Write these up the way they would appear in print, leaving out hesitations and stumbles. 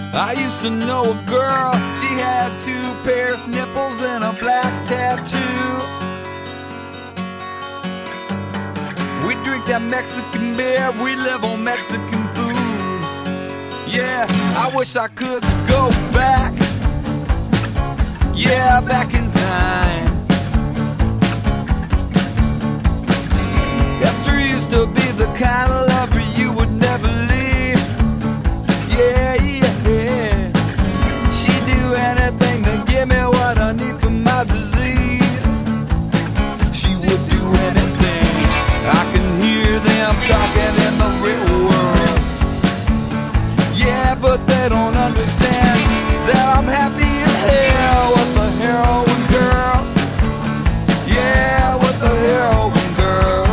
I used to know a girl, she had 2 pairs of nipples and a black tattoo. We drink that Mexican beer, we live on Mexican food. Yeah, I wish I could go back. Yeah, back in time. Esther used to be the kind of lover you would never leave. Yeah, yeah, yeah. She'd do anything to give me what I need for my disease. She would do anything. I can hear them talking in the real world. Yeah, but they don't understand that I'm happy as hell with the heroin girl. Yeah, with the heroin girl.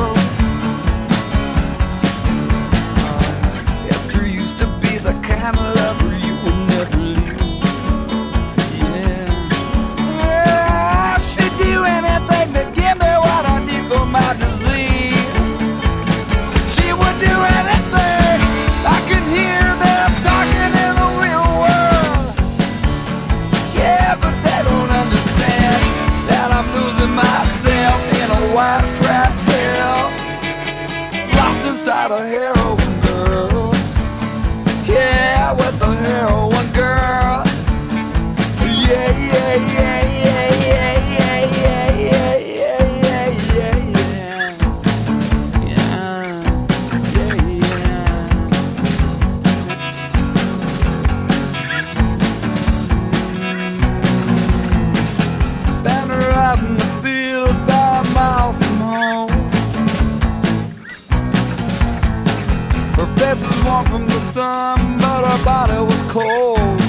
Esther used to be the kind of lover you would never leave. Yeah, yeah, she'd do anything to give me what I need for my disease. She would do anything. I can hear them talking in the real world. Yeah, but they don't understand that I'm losing myself in a white trash hell, lost inside a heroin girl. Yeah, with the heroin girl. Yeah, yeah, yeah, yeah, yeah, yeah, yeah, yeah, yeah, yeah, yeah, yeah, yeah, yeah. Found her out in the field about a mile from home. Her face was warm from the sun, but her body was cold.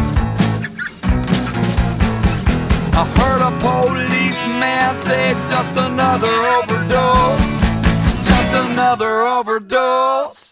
I heard a policeman say just another overdose, just another overdose.